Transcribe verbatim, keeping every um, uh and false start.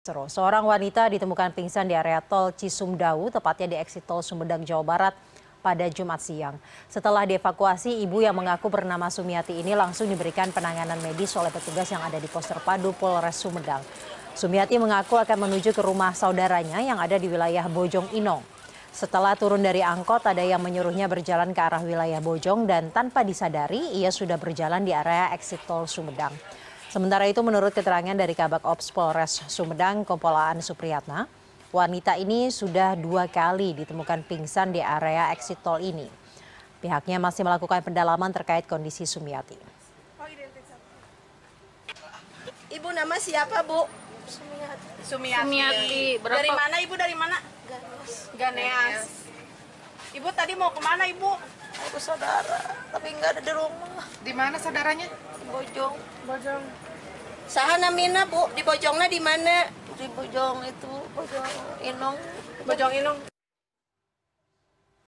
Seru. Seorang wanita ditemukan pingsan di area tol Cisumdawu, tepatnya di eksit tol Sumedang, Jawa Barat pada Jumat siang. Setelah dievakuasi, ibu yang mengaku bernama Sumiati ini langsung diberikan penanganan medis oleh petugas yang ada di pos terpadu Polres Sumedang. Sumiati mengaku akan menuju ke rumah saudaranya yang ada di wilayah Bojong Inong. Setelah turun dari angkot, ada yang menyuruhnya berjalan ke arah wilayah Bojong dan tanpa disadari ia sudah berjalan di area eksit tol Sumedang. Sementara itu menurut keterangan dari Kabak Ops Polres Sumedang, Kompol Aan Supriyatna, wanita ini sudah dua kali ditemukan pingsan di area eksit tol ini. Pihaknya masih melakukan pendalaman terkait kondisi Sumiati. Ibu nama siapa, Bu? Sumiati. Sumiati. Sumiati. Dari mana Ibu? Dari mana? Ganeas. Ganeas. Ibu tadi mau kemana Ibu? Aku saudara, tapi nggak ada di rumah. Di mana saudaranya? Bojong. Bojong. Saha namina Bu? Di Bojongna di mana? Di Bojong itu, Bojong Inong. Bojong Inung.